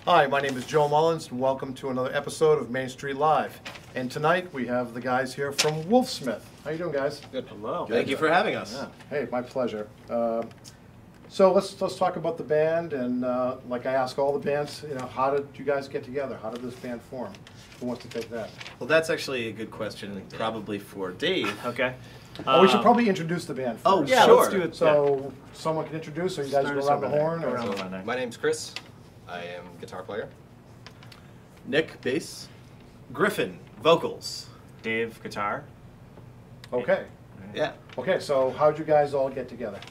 Hi, my name is Joe Mullins, and welcome to another episode of Main Street Live. And tonight we have the guys here from Wolfsmith. How you doing, guys? Good. Hello. Thank you for having us. Yeah. Hey, my pleasure. So let's talk about the band, and like I ask all the bands, how did you guys get together? How did this band form? Who wants to take that? Well, that's actually a good question, probably for Dave. Okay. We should probably introduce the band first. Oh, Yeah, sure. let's do it. So someone can introduce, or you guys go around the horn? Or? Around My name's Chris. I am guitar player. Nick, bass. Griffin, vocals. Dave, guitar. Okay. Yeah. Okay, so how'd you guys all get together?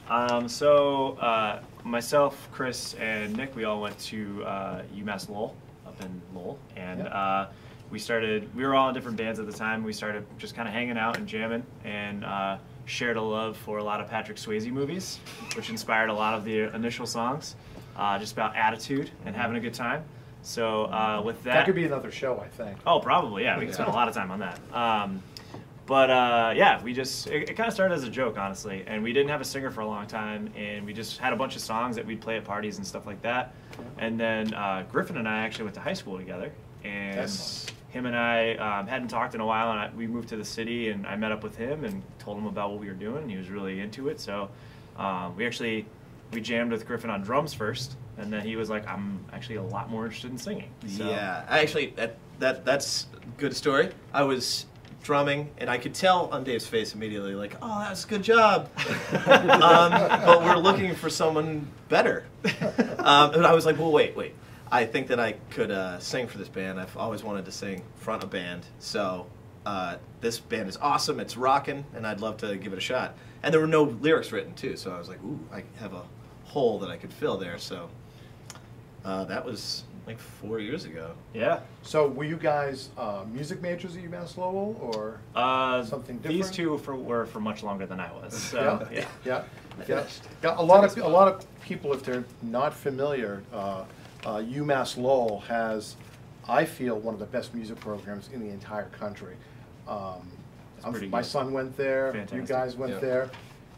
Myself, Chris, and Nick, we all went to UMass Lowell, up in Lowell, and we were all in different bands at the time. We started just kind of hanging out and jamming, and shared a love for a lot of Patrick Swayze movies, which inspired a lot of the initial songs, just about attitude and having a good time. So with that... That could be another show, I think. Oh, probably, yeah. We can spend a lot of time on that. Yeah, it kind of started as a joke, honestly, and we didn't have a singer for a long time, and we just had a bunch of songs that we'd play at parties and stuff like that. And then Griffin and I actually went to high school together, and him and I hadn't talked in a while, and we moved to the city, and I met up with him and told him about what we were doing, and he was really into it. So we jammed with Griffin on drums first, and then he was like, I'm actually a lot more interested in singing. So. Yeah, actually, that's a good story. I was drumming, and I could tell on Dave's face immediately, like, oh, that's a good job. But we're looking for someone better. And I was like, well, wait. I think that I could sing for this band. I've always wanted to sing front a band. So this band is awesome. It's rocking, and I'd love to give it a shot. And there were no lyrics written, too, so I was like, ooh, I have a hole that I could fill there. So that was like 4 years ago. Yeah. So were you guys music majors at UMass Lowell, or something different? These two were for much longer than I was. So, yeah. A lot of people, if they're not familiar, UMass Lowell has, I feel, one of the best music programs in the entire country. My son went there. Fantastic. You guys went there.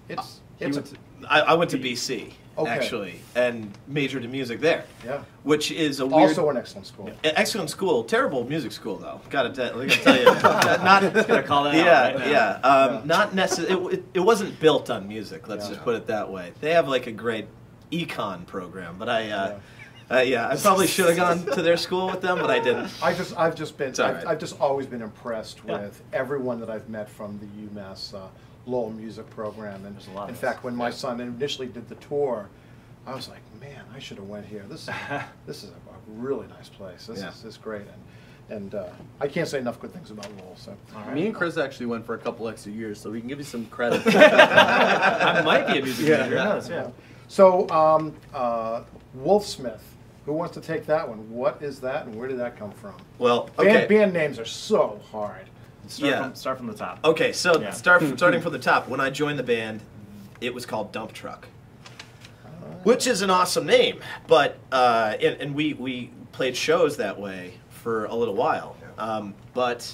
I went to BC, Okay. actually, and majored in music there. Yeah. Which is a weird... Also an excellent school. Excellent school. Terrible music school, though. Gotta tell you. Not Gotta call that out right now. Not necessarily... It wasn't built on music, let's just put it that way. They have, like, a great econ program, but I probably should have gone to their school with them, but I didn't. I've just always been impressed with everyone that I've met from the UMass Lowell music program. And in fact, when my son initially did the tour, I was like, man, I should have went here. This is a really nice place. This is great. And I can't say enough good things about Lowell. So Me and Chris actually went for a couple extra years, so we can give you some credit. I might be a music major. Who knows? Yeah. So Wolfsmith. Who wants to take that one? What is that, and where did that come from? Well, okay. Band names are so hard. Start from the top. Okay, so starting from the top. When I joined the band, it was called Dump Truck, which is an awesome name. But and we played shows that way for a little while. But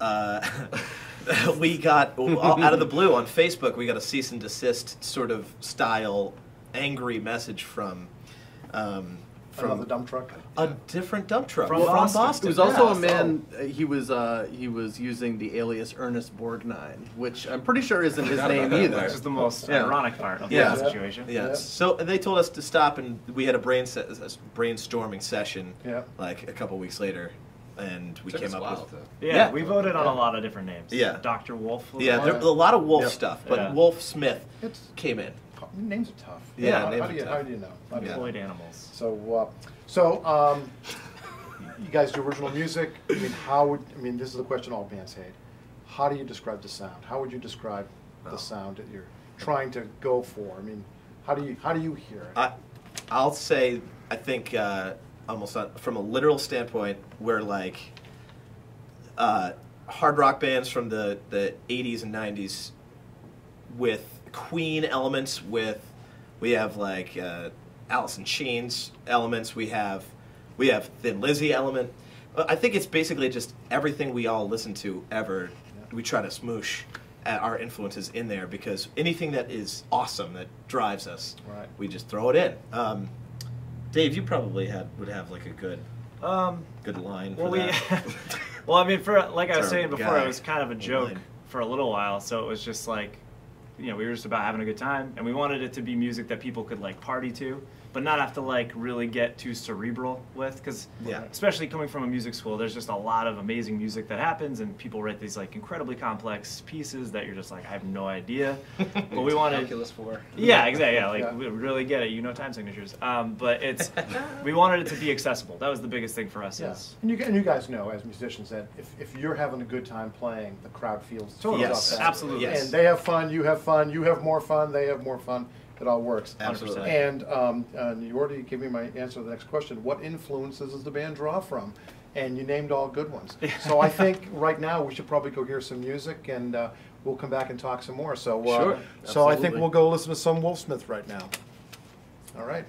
we got out of the blue on Facebook. We got a cease and desist sort of style angry message from Another dump truck? A different dump truck From Boston. It was also a man. He was using the alias Ernest Borgnine, which I'm pretty sure isn't his name either. Which is the most ironic part of the situation. Yeah. So they told us to stop, and we had a brainstorming session. Like a couple weeks later, and we came up with. Yeah, we voted on a lot of different names. Yeah. Dr. Wolf. Yeah, there a lot of Wolf stuff, but Wolfsmith came in. Names are tough. Yeah, how names do you know? Deployed animals. So, you guys do original music. This is the question all bands hate. How do you describe the sound? How would you describe the sound that you're trying to go for? How do you hear it? I'll say, I think almost from a literal standpoint, we're like hard rock bands from the 80s and 90s with Queen elements. We have like Alice in Chains elements. We have Thin Lizzy element. I think it's basically just everything we all listen to ever. We try to smoosh our influences in there, because anything that is awesome, that drives us, we just throw it in. Dave, you probably would have like a good line for that. Well, I mean, like I was Our saying before, guy it was kind of a joke online. for a little while. So it was just like, we were just about having a good time, and we wanted it to be music that people could like party to, but not have to like really get too cerebral with, because especially coming from a music school, there's just a lot of amazing music that happens, and people write these like incredibly complex pieces that you're just like, I have no idea. But we wanted Calculus 4. Yeah, exactly. Yeah, like we really get it. Time signatures. But we wanted it to be accessible. That was the biggest thing for us. Yes, and you guys know as musicians that if you're having a good time playing, the crowd feels Totally. Yes, off that. absolutely. Yes. And they have fun, you have fun, you have more fun, they have more fun. It all works. Absolutely. And you already gave me my answer to the next question. What influences does the band draw from? And you named all good ones. So I think right now we should probably go hear some music, and we'll come back and talk some more. So, Sure. so I think Absolutely. we'll go listen to some Wolfsmith right now. All right.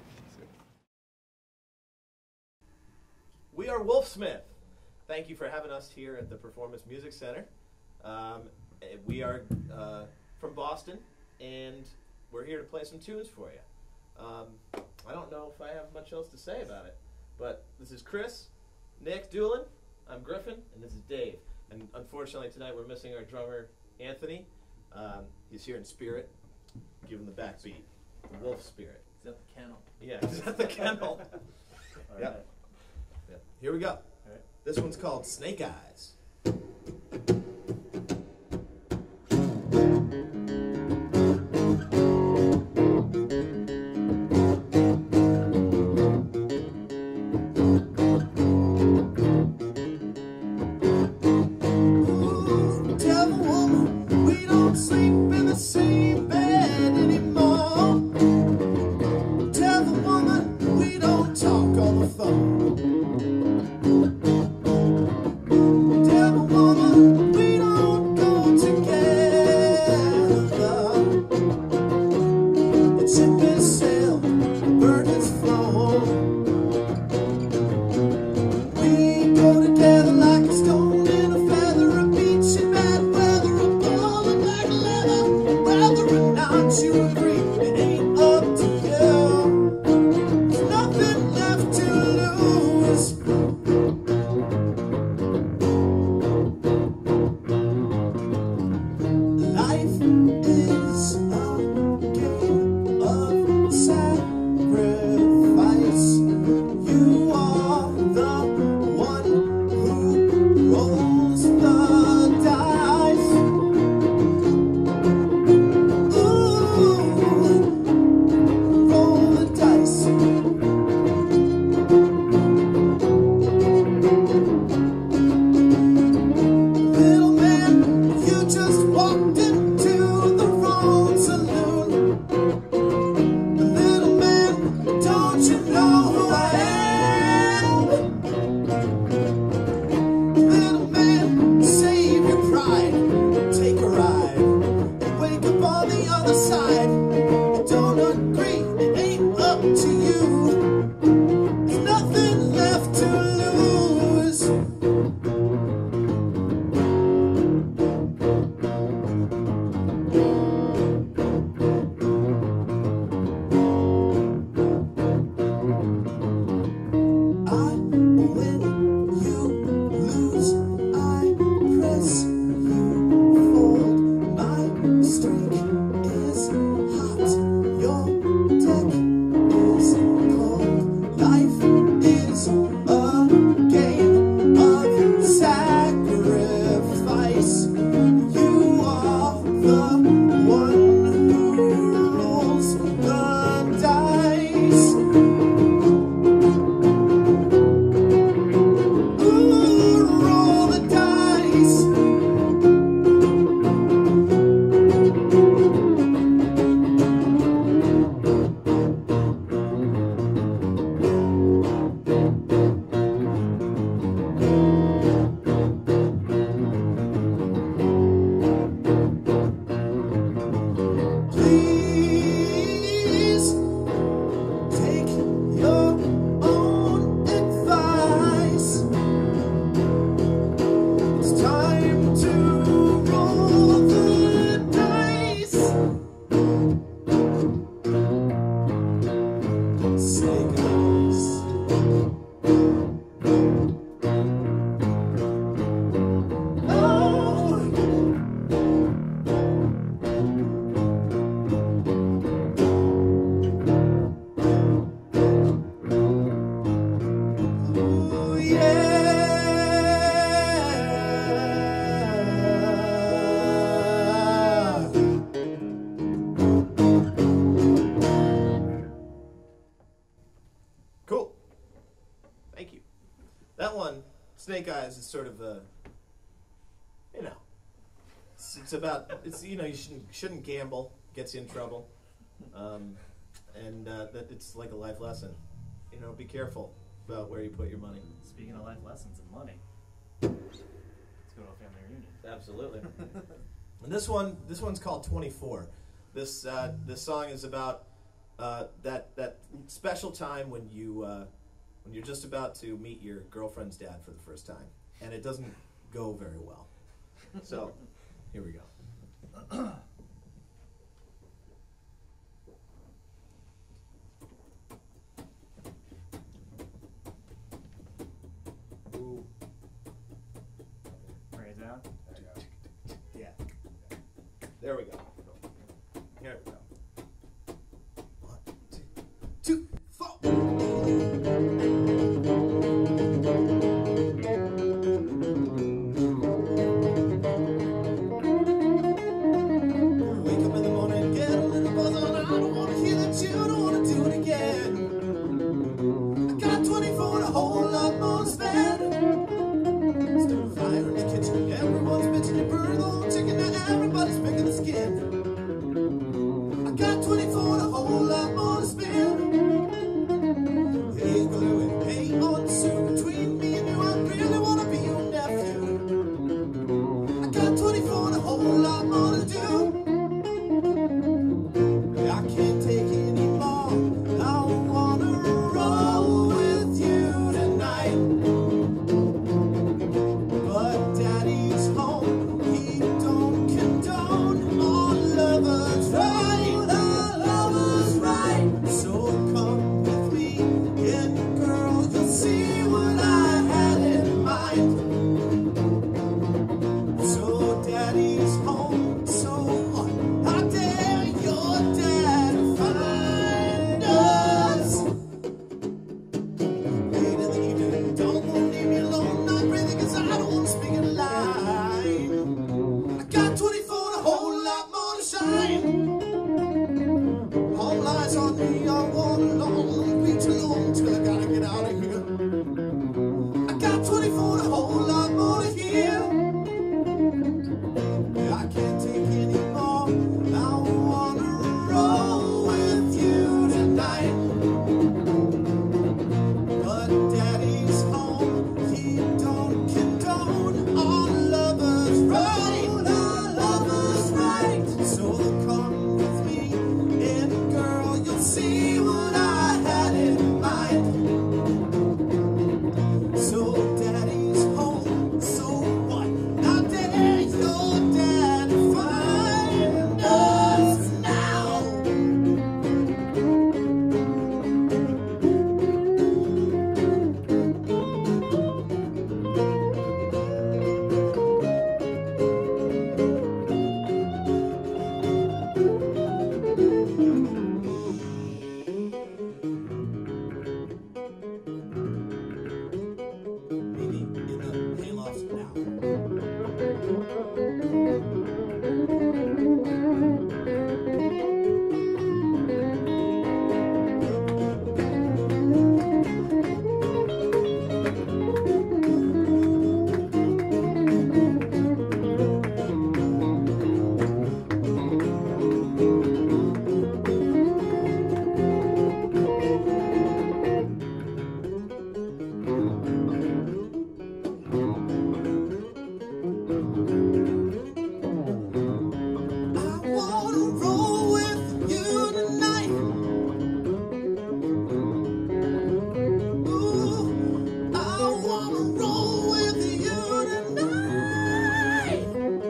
We are Wolfsmith. Thank you for having us here at the Performance Music Center. We are from Boston, and we're here to play some tunes for you. I don't know if I have much else to say about it, but this is Chris, Nick Doolin, I'm Griffin, and this is Dave. And unfortunately tonight we're missing our drummer, Anthony. He's here in spirit. Give him the backbeat, the wolf spirit. He's at the kennel. Yeah, he's at the kennel. Yep. Yep. Here we go. This one's called Snake Eyes. Tell the woman we don't sleep in the same bed anymore. Tell the woman we don't talk on the phone. Tell the woman we don't go together. The ship is sailed, the bird has flown. We go together like a stone and a feather, a beach in bad weather, a ball of black leather. Whether or not you agree, it ain't up to you. There's nothing left to lose. Life is a game of sacrifice. You are the one who rolls the dice. Ooh, roll the dice. Little man, you just walked into the wrong saloon. Little man, don't you know who I am? Little man, save your pride, take a ride, and wake up on the other side. I don't agree, it ain't up to you. There's nothing left to lose. I win, you lose, I press, you fold. My streak is hot, your deck is cold. That one, Snake Eyes, is sort of a, it's about, you shouldn't gamble, gets you in trouble, and that it's like a life lesson. Be careful about where you put your money. Speaking of life lessons and money, let's go to a family reunion. Absolutely. And this one's called 24. This song is about that special time when you're just about to meet your girlfriend's dad for the first time, and it doesn't go very well. So, here we go. Ooh. Bring it down. Yeah. There we go. Here we go. 1, 2, 2, 4. Wake up in the morning, get a little buzz on. I don't wanna hear that you don't wanna do it again. I got 24 and a whole lot more to spend. Start a fire in the kitchen, everyone's bitching, you burn the whole chicken, now everybody's picking the skin. I got 24 and a whole lot more to spend. Hey, go hey on the soup between me and you, I really wanna be your nephew. I got 24 and a whole lot more to do. I can't take any more. I wanna roll with you tonight. But daddy's home, he don't condone all lovers right, all lovers right. So come with me, and girl, you'll see what I had in mind. So daddy's home, so how dare your dad find us late in the evening? Don't wanna leave me alone, not breathing, 'cause I don't wanna speak in a lie. I got 24 and a whole lot more to shine. All eyes on me, I want alone, be too long till I gotta get out of here. I got 24 and a whole lot more to hear. I can't take any more. I wanna roll with you tonight. But daddy's home, he don't condone all lovers right, all lovers right. So come with me, and girl, you'll see what I had in mind. So daddy's home, so what? Now dare your dad find us now. Maybe in the hayloft now. I wanna roll with you tonight. Ooh, I wanna roll with you tonight.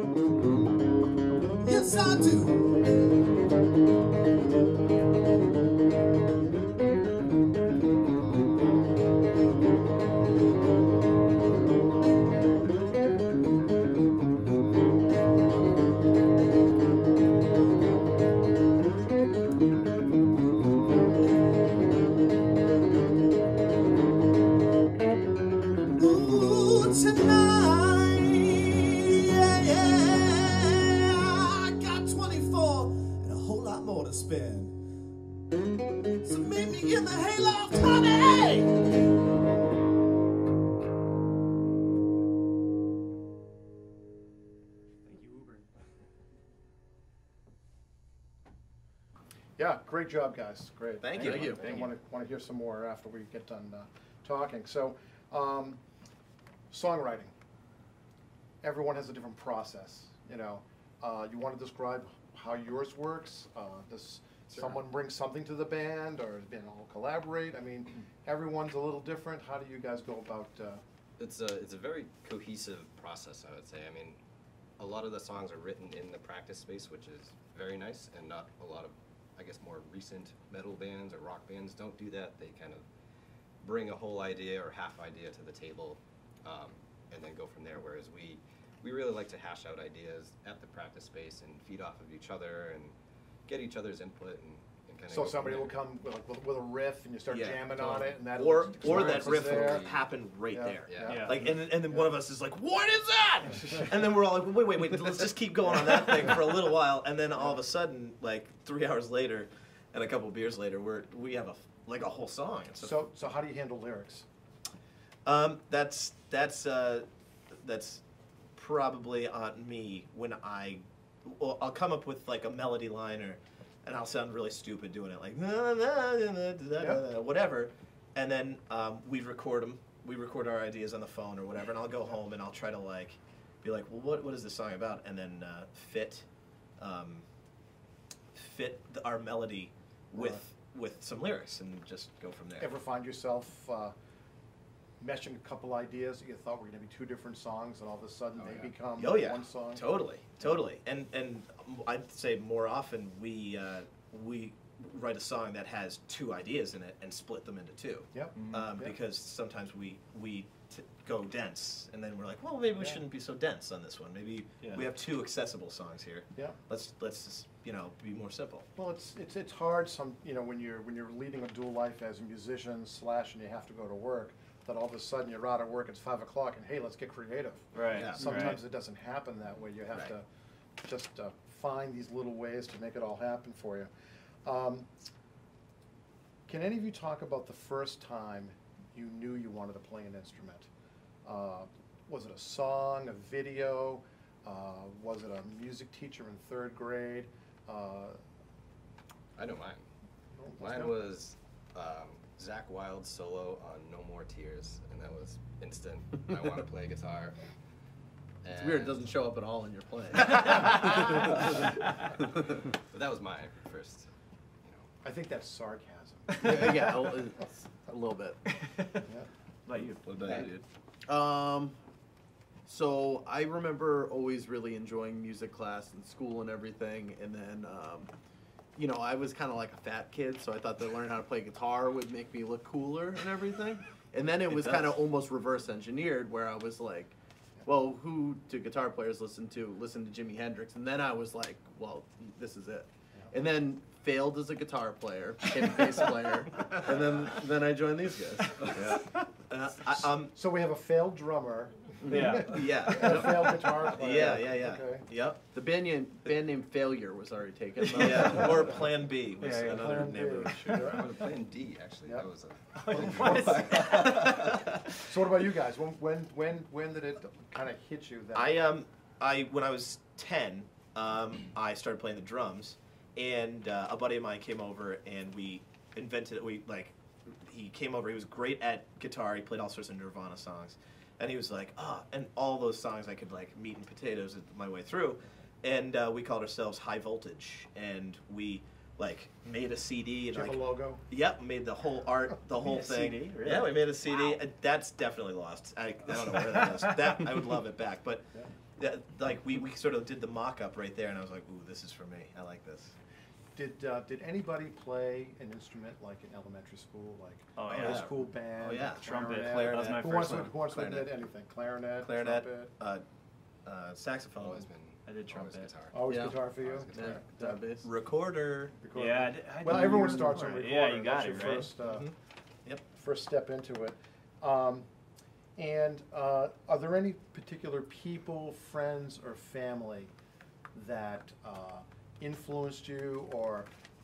Yes, I do. Ooh, tonight, yeah, yeah. I got 24 and a whole lot more to spend. So meet me in the hayloft, honey. Yeah, great job, guys. Great. Thank you. Thank you. I want to hear some more after we get done talking. So, songwriting. Everyone has a different process. You know, you want to describe how yours works? Does someone bring something to the band, or all collaborate? I mean, everyone's a little different. How do you guys go about? It's a very cohesive process, I would say. I mean, a lot of the songs are written in the practice space, which is very nice, and not a lot of, I guess, more recent metal bands or rock bands don't do that. They kind of bring a whole idea or half idea to the table, and then go from there. Whereas we really like to hash out ideas at the practice space and feed off of each other and get each other's input and kind of. So somebody will come with a riff, and you start jamming on it, and that or that riff there. will happen right there. Yeah. Like, and then one of us is like, "What is that?" And then we're all like, "Wait, let's just keep going on that thing for a little while." And then all of a sudden, like 3 hours later, and a couple beers later, we have a whole song. And So how do you handle lyrics? That's probably on me when I'll come up with like a melody line and I'll sound really stupid doing it, like whatever, and then we record them. We record our ideas on the phone or whatever, and I'll go home and I'll try to be like, well, what is this song about, and then fit our melody with some lyrics and just go from there. Ever find yourself meshing a couple ideas that you thought were going to be two different songs, and all of a sudden they become one song? Totally. And I'd say more often we write a song that has two ideas in it and split them into two. Yep. Because sometimes we go dense, and then we're like, well, maybe we shouldn't be so dense on this one. Maybe we have two accessible songs here. Yeah. Let's just be more simple. Well, it's hard when you're leading a dual life as a musician / and you have to go to work, that all of a sudden you're out of work, it's 5 o'clock, and hey, let's get creative. Right. Yeah. Sometimes it doesn't happen that way. You have to just find these little ways to make it all happen for you. Can any of you talk about the first time you knew you wanted to play an instrument? Was it a song, a video? Was it a music teacher in 3rd grade? I know mine. Mine was Zakk Wylde's solo on No More Tears, and that was instant. I want to play guitar. It's weird, it doesn't show up at all in your playing. But that was my first, I think that's sarcasm. Yeah, a little bit. Yeah. What about you? Dude? So I remember always really enjoying music class and school and everything, and then, I was kind of like a fat kid, so I thought that learning how to play guitar would make me look cooler and everything. And then it was kind of almost reverse engineered, where I was like, well, who do guitar players listen to? Listen to Jimi Hendrix. And then I was like, well, this is it. Yeah. And then failed as a guitar player, became a bass player, and then I joined these guys. Yeah. So we have a failed drummer. Yeah. And a failed guitar player. Yeah. Okay. Yep. The band name Failure was already taken. Yeah. Or Plan B was another Plan B. neighborhood. I would have played D, actually. Yep. That was So what about you guys? When did it kind of hit you that When I was 10, I started playing the drums, and a buddy of mine came over, and we invented it. He came over. He was great at guitar. He played all sorts of Nirvana songs, and he was like, and all those songs I could meat and potatoes my way through, and we called ourselves High Voltage, and we made a CD. And Did you have a logo? Yep, made the whole art, the whole thing. CD? Really? Yeah, we made a CD. Wow. That's definitely lost. I don't know where that is. That I would love it back, but we sort of did the mock-up right there, and I was like, ooh, this is for me. I like this. Did anybody play an instrument in elementary school, high school band? Oh yeah, trumpet, clarinet. That was my Who wants to admit anything? Clarinet, trumpet. Saxophone. always been. I did trumpet. Guitar. Always Yeah. guitar for you? Always guitar. Yeah, bass. Recorder. Yeah. Well, everyone starts on recorder. recorder. Yeah, you got That's it, your right? first, Yep. first step into it. Are there any particular people, friends, or family that influenced you, or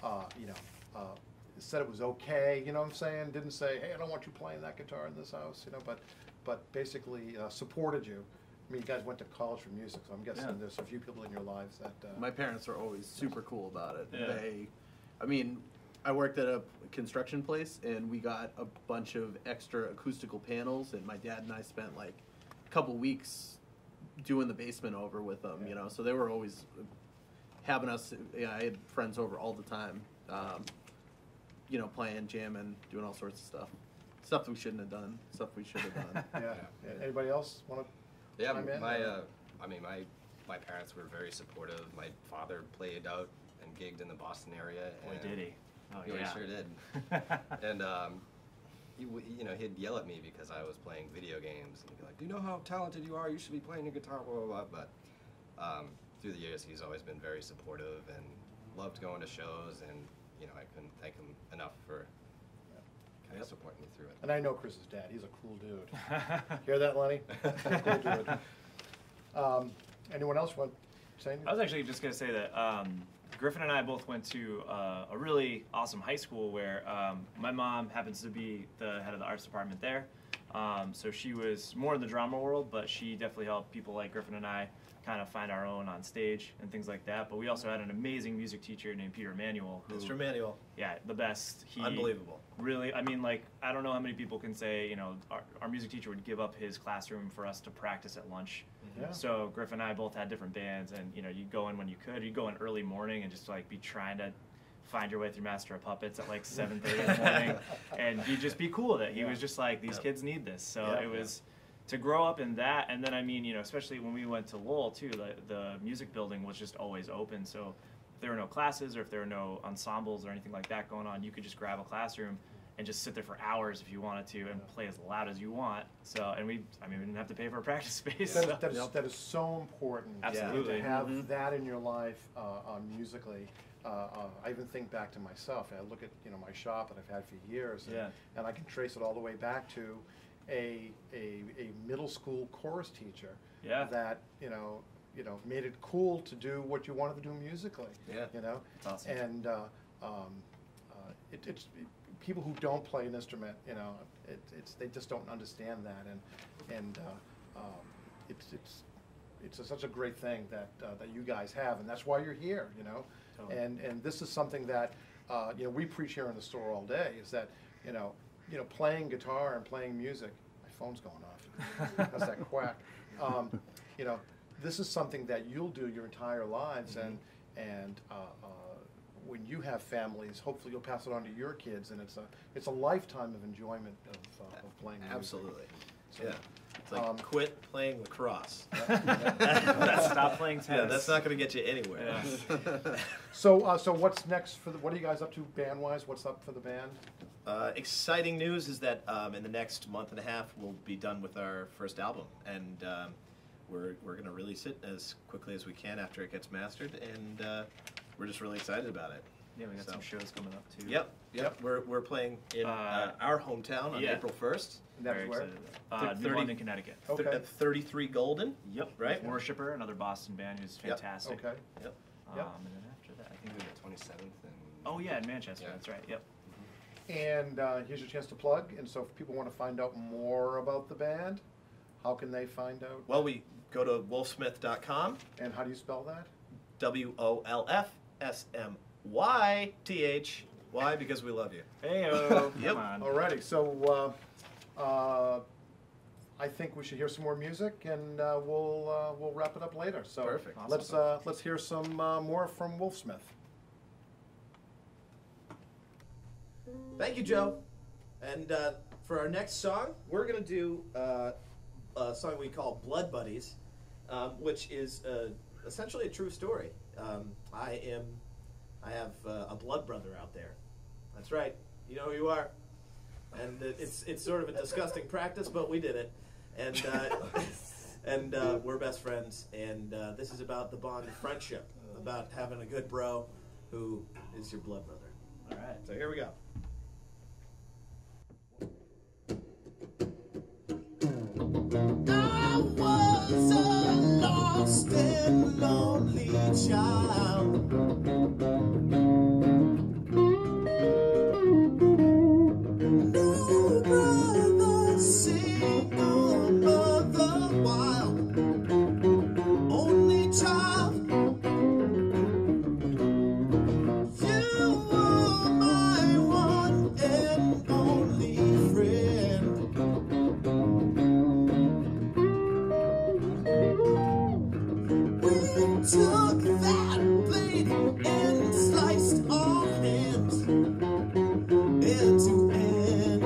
said it was okay? You know what I'm saying? Didn't say, "Hey, I don't want you playing that guitar in this house," but basically supported you. I mean, you guys went to college for music, so I'm guessing there's a few people in your lives that. My parents are always super cool about it. Yeah. I mean, I worked at a construction place, and we got a bunch of extra acoustical panels, and my dad and I spent like a couple weeks doing the basement over with them, you know, so they were always having us, yeah, I had friends over all the time, you know, playing, jamming, doing all sorts of stuff. Stuff we shouldn't have done, stuff we should have done. Yeah. Anybody else want to? Yeah, chime in? my parents were very supportive. My father played out and gigged in the Boston area. Boy, did he. Oh, He yeah. sure did. And he'd yell at me because I was playing video games, and he'd be like, "Do you know how talented you are? You should be playing your guitar." Blah blah blah. But through the years, he's always been very supportive and loved going to shows, and you know, I couldn't thank him enough for kind of supporting me through it. And I know Chris's dad. He's a cool dude. Hear that, Lenny? Cool dude. Anyone else want to say anything? I was actually just going to say that Griffin and I both went to a really awesome high school where my mom happens to be the head of the arts department there. So she was more in the drama world, but she definitely helped people like Griffin and I kind of find our own on stage and things like that. But we also had an amazing music teacher named Peter Emanuel. Who, Mr. Manuel. Yeah, the best. He Unbelievable. Really, I mean, like, I don't know how many people can say, you know, our music teacher would give up his classroom for us to practice at lunch. Yeah. So Griffin and I both had different bands, and, you know, you'd go in when you could. You'd go in early morning and just, like, be trying to find your way through Master of Puppets at, like, 7:30 in the morning. And you'd just be cool with it. He was just like, these kids need this. So it was... To grow up in that, and then I mean, you know, especially when we went to Lowell too, the music building was just always open. So if there were no classes or if there were no ensembles or anything like that going on, you could just grab a classroom and just sit there for hours if you wanted to and play as loud as you want. So, and we didn't have to pay for a practice space. That is so important. Absolutely. To have that in your life musically. I even think back to myself. I look at, you know, my shop that I've had for years, and I can trace it all the way back to a middle school chorus teacher that you know made it cool to do what you wanted to do musically. Yeah, you know, that's awesome. And it's people who don't play an instrument, you know, they just don't understand that, and it's such a great thing that you guys have, and that's why you're here, you know. Totally. And this is something that you know, we preach here in the store all day, is that you know, playing guitar and playing music. My phone's going off. That's that quack. You know, this is something that you'll do your entire lives, and when you have families, hopefully you'll pass it on to your kids, and it's a lifetime of enjoyment of playing music. Absolutely. So, yeah. It's like quit playing lacrosse. Stop playing tennis. Yeah, that's not going to get you anywhere. Yeah. So what's next for what are you guys up to band-wise? What's up for the band? Exciting news is that in the next month and a half we'll be done with our first album, and we're going to release it as quickly as we can after it gets mastered, and we're just really excited about it. Yeah, we got some shows coming up too. Yep. We're playing in our hometown on April 1st. And that's where? New London, Connecticut. Okay. At 33 Golden. Yep. Right. Worshipper, another Boston band who's fantastic. Okay. Yep. And then after that, I think we The 27th and Oh yeah, in Manchester. Yeah. That's right. Yep. And here's your chance to plug. And so if people want to find out more about the band, how can they find out? Well, we go to wolfsmith.com. And how do you spell that? WOLFSMYTH. Why? Because we love you. Hey-o. Yep. Come on. Alrighty, so I think we should hear some more music, and we'll wrap it up later. So Perfect. let's hear some more from Wolfsmith. Thank you, Joe. And for our next song, we're going to do a song we call Blood Buddies, which is essentially a true story. I have a blood brother out there. That's right. You know who you are. And it's sort of a disgusting practice, but we did it. And we're best friends. And this is about the bond of friendship, about having a good bro who is your blood brother. All right. So here we go. I was a lost and lonely child. No brother, single mother, wild, only child. You took that blade and sliced our hands end to end.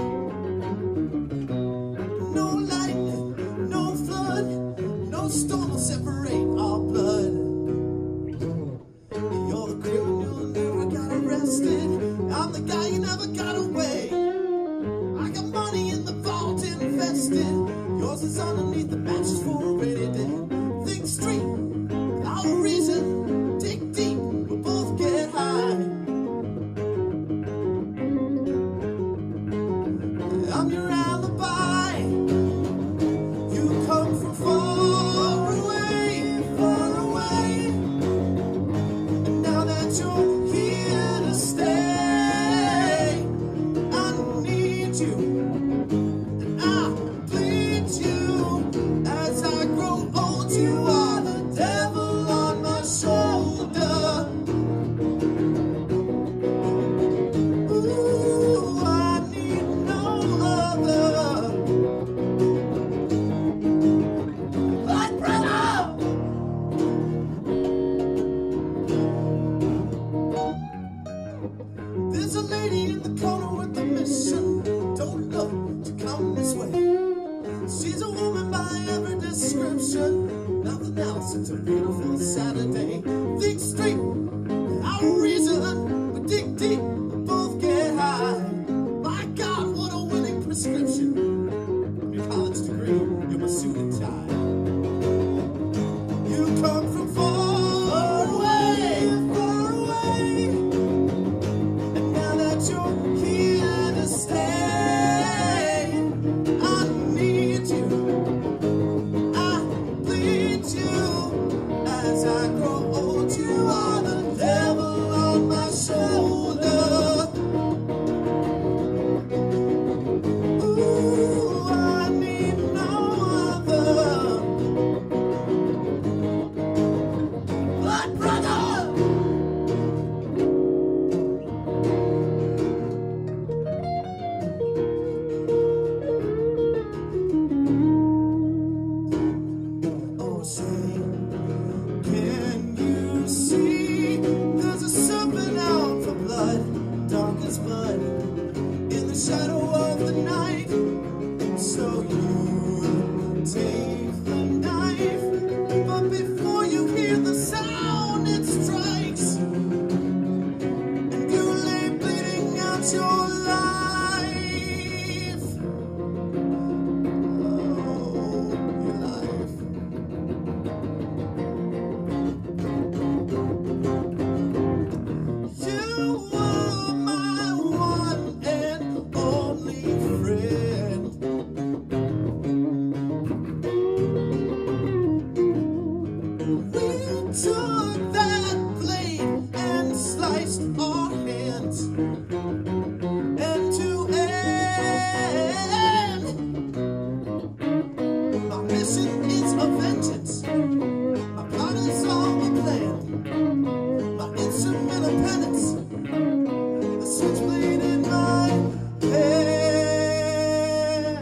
No lightning, no flood, no storm will separate our blood. You're the criminal who never got arrested. I'm the guy who never got away. I got money in the vault invested. Yours is underneath the mattress for a rainy day. Think straight, without a reason. Dig deep, we'll both get high. I'm your alibi. You come from far away, far away. And now that you're here to stay, I need you. And I bleed you as I grow old. You are the devil on my shoulder. Ooh, I need no other. Blood brother! There's a lady in the corner with a mission. Don't look to come this way. She's a woman by every description. Nothing else, it's a beautiful Saturday. Think straight, without a reason. We dig deep, we both get high. My God, what a winning prescription. Your college degree, you're my suit and tie. You come from far away, far away. And now that you're here to stay, I need you. I bleed you as I grow old. You are the devil on my shoulder. Ooh, I need no other. Blood brother! Oh, say, can you see there's a serpent out for blood, dark as blood, in the shadow of the night? So you take the knife, but before you hear the sound it strikes, and you lay bleeding out your life. Oh, your life. You were my one and only friend. We took that blade and sliced our hands end to end. My mission is a vengeance. My plot is all a plan. My instrument of penance. The switchblade in my hand.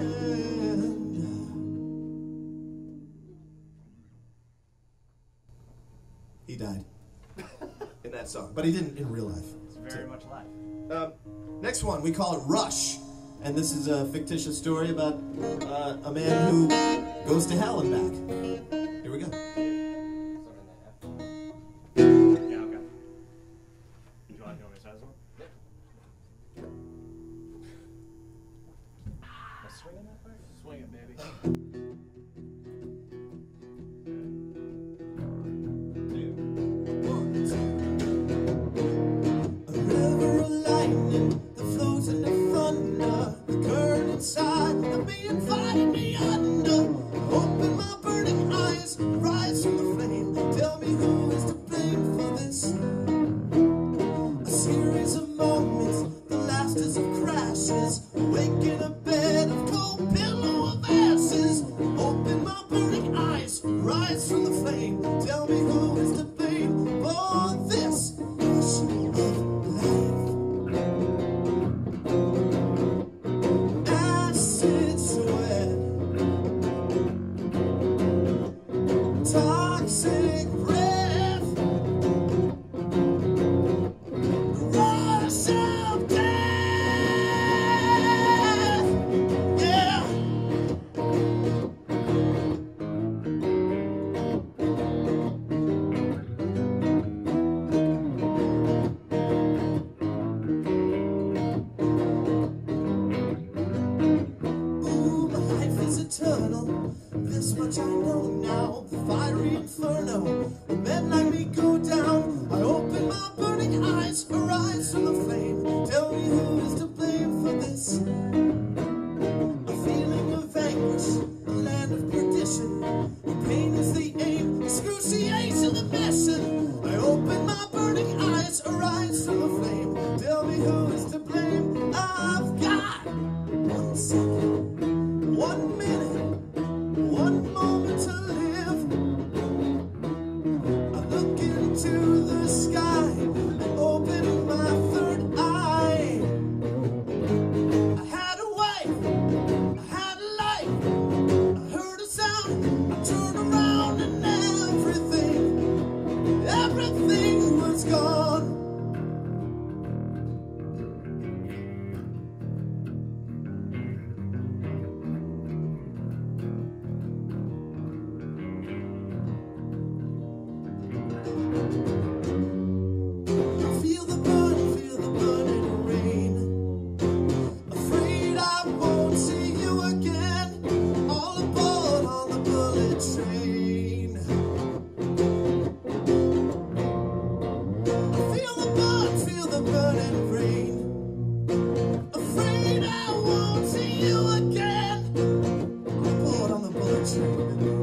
He died in that song, but he didn't in real life. It's very much live. Next one, we call it Rush, and this is a fictitious story about a man who goes to hell and back. Here we go. Yeah, okay. Do you want to go inside as well? Am I swinging that way? Swing it, baby. A river of lightning that flows in the thunder. The current inside of me invited me under. Open my burning eyes, rise from the flame. Tell me who is to blame for this. A series of moments, the last is of crashes. Awake in a bed of cold pillow of ashes. Open my burning eyes, rise from the flame. Tell me who is to blame for this rush of life. Acid sweat this much I know now. The fiery inferno, the men like me go down. I open my burning eyes, arise from the flame. Tell me who is to blame for this. A feeling of anguish, a land of perdition, where pain is the aim, excruciation the mission. I open my burning eyes, arise from the flame. Tell me who is to blame. I've got 1 second, 1 minute, 1 moment to live. I look into the sky and open my third eye. I had a wife, I had a life, I heard a sound, I turned around and everything was gone. Feel the burning rain. Afraid I won't see you again. All aboard on the bullet train. Feel the burning rain. Afraid I won't see you again. All aboard on the bullet train.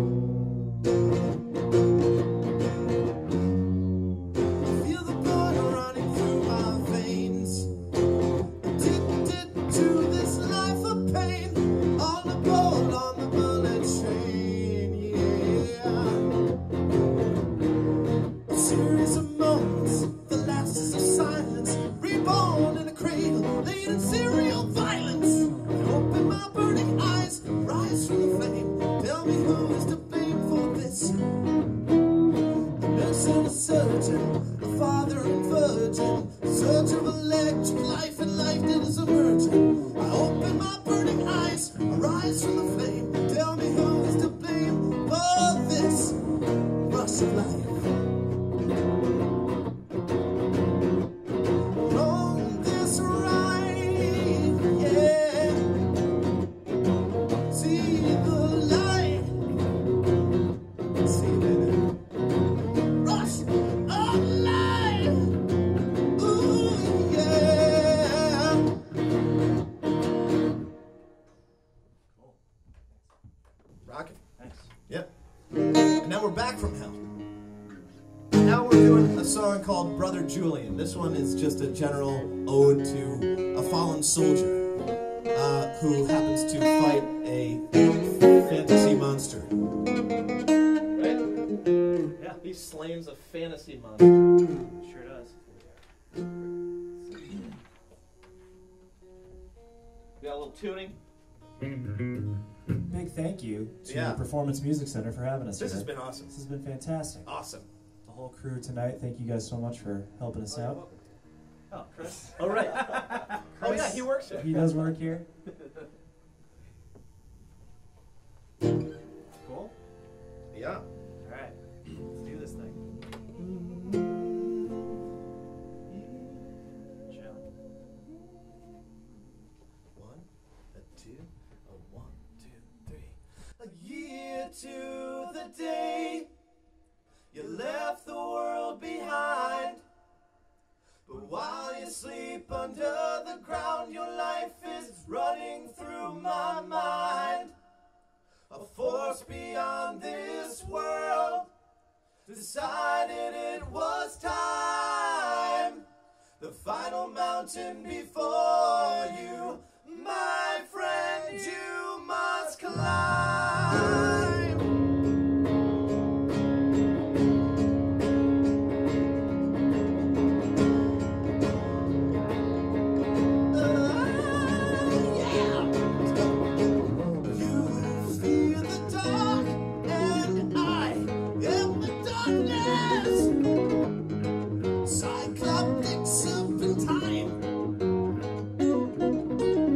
Called Brother Julian. This one is just a general ode to a fallen soldier who happens to fight a fantasy monster. Right? Yeah, he slays a fantasy monster. Sure does. We got a little tuning. Big thank you to the Performance Music Center for having us This today. has been awesome. This has been fantastic. Awesome. The whole crew tonight, thank you guys so much for helping us out. Oh, Chris. Oh, right. Oh, yeah, he works here. He does work here. Cool? Yeah. All right. Let's do this thing. Chill. 1, 2, 1, 2, 3. A year to the day you left the world behind. But while you sleep under the ground, your life is running through my mind. A force beyond this world decided it was time. The final mountain before you, my friend, you must climb. Cyclopic serpentine.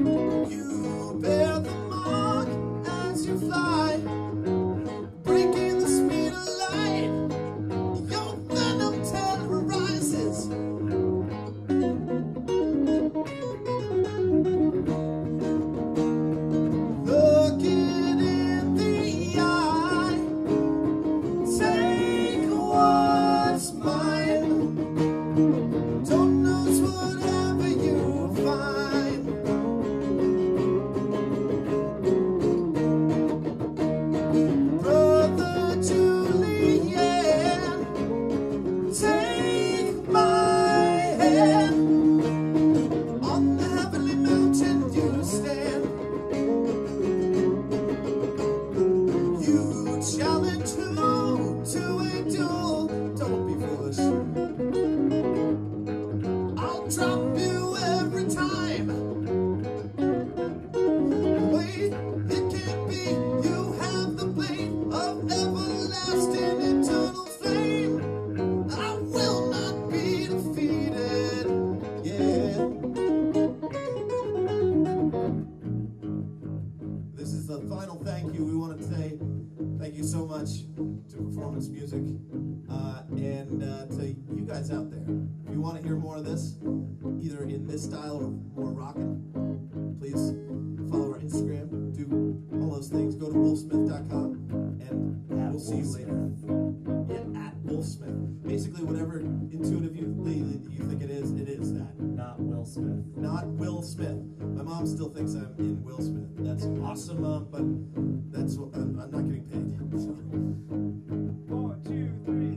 as a final thank you, we want to say thank you so much to Performance Music and to you guys out there. If you want to hear more of this, either in this style or more rockin', please follow our Instagram, do all those things. Go to wolfsmith.com and we'll see you later. Yeah, at Wolfsmith. Basically, whatever intuitively you think it is that. Not Will Smith. Not Will Smith. My mom still thinks I'm in Will Smith. That's awesome, Mom, but that's what I'm not getting paid. So. 1, 2, 3.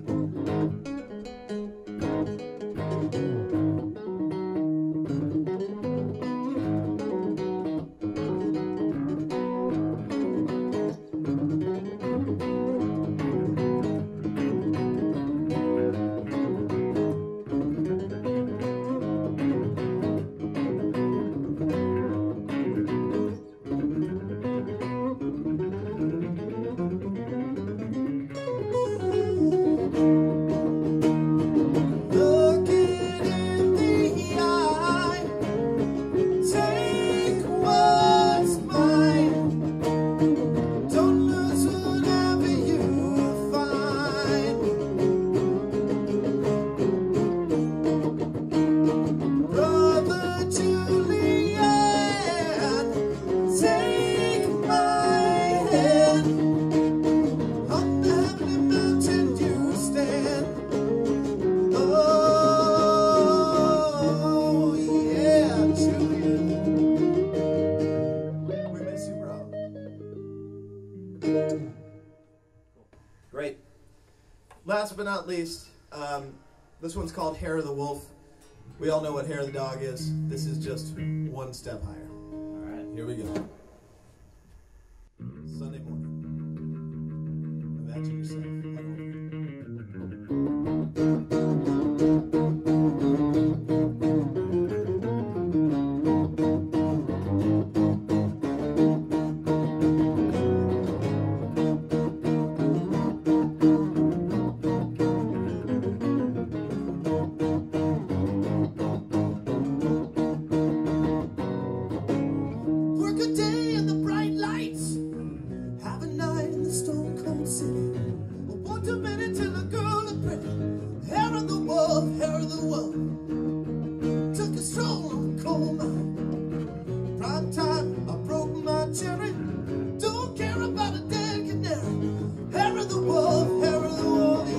Great. Last but not least, this one's called Hair of the Wolf. We all know what Hair of the Dog is. This is just one step higher. All right. Here we go. Sunday morning. Imagine yourself. Work a day in the bright lights, have a night in the stone cold city. I walked a minute till a girl looked pretty. Hair of the wolf, hair of the wolf. Took a stroll on the coal mine. Prime time, I broke my cherry. Don't care about a dead canary. Hair of the wolf, hair of the wolf.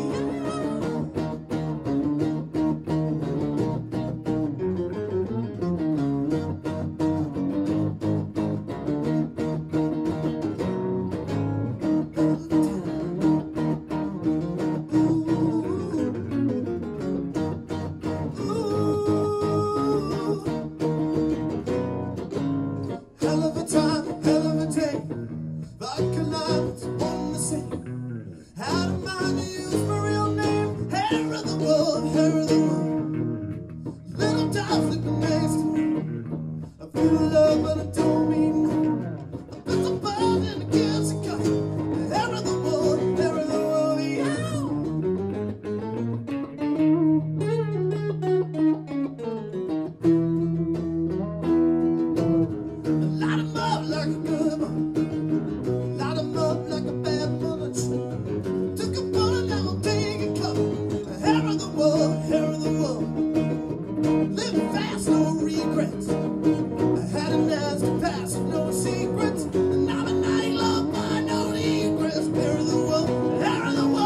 Hell of a time, hell of a day. Vodka lines, one the same. Out of mind to use my real name. Hair of the wolf, hair of the wolf. Little time sleeping next to me. I feel love, but I don't mean nothing. I put the bird in the kiss and cut. Hair of the wolf, hair of the wolf, yeah. Light 'em up like a good one. Light 'em up like a bad bullet. Took a bullet, now I'm taking cover. Hair of the wolf, hair of the wolf. Living fast, no regrets. I had a nasty past, no secrets. And I'm a night loved by no regrets. Hair of the wolf, hair of the wolf.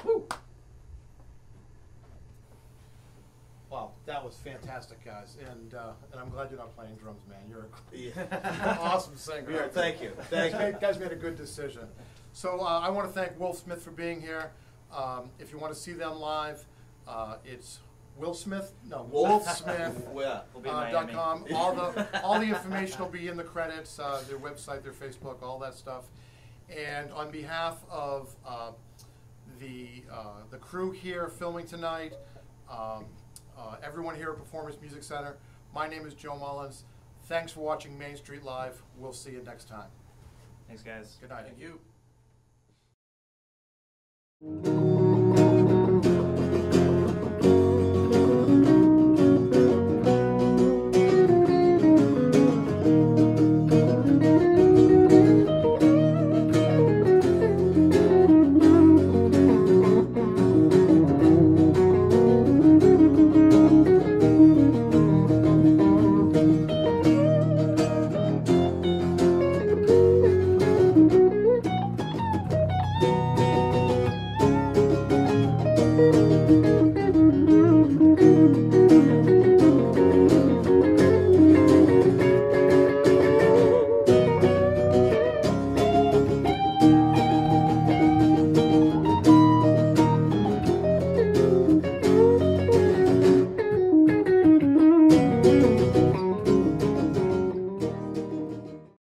Wow, that was fantastic, guys, and I'm glad you're not playing drums, man. You're Yeah. an awesome singer. Yeah, thank you. Thank you. You guys made a good decision. So I want to thank Will Smith for being here. If you want to see them live, it's Wolfsmith. Yeah. We'll be in Miami. .com. All the information will be in the credits, their website, their Facebook, all that stuff. And on behalf of the crew here filming tonight, everyone here at Performance Music Center, my name is Joe Mullins. Thanks for watching Main Street Live. We'll see you next time. Thanks, guys. Good night. Thank you.